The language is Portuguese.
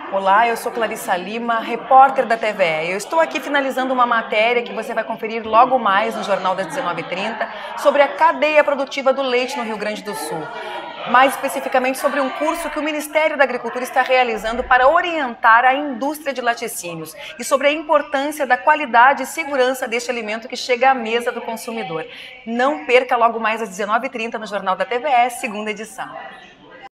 Olá, eu sou Clarissa Lima, repórter da TVE. Eu estou aqui finalizando uma matéria que você vai conferir logo mais no Jornal das 19h30 sobre a cadeia produtiva do leite no Rio Grande do Sul. Mais especificamente sobre um curso que o Ministério da Agricultura está realizando para orientar a indústria de laticínios e sobre a importância da qualidade e segurança deste alimento que chega à mesa do consumidor. Não perca logo mais às 19h30 no Jornal da TVE, segunda edição.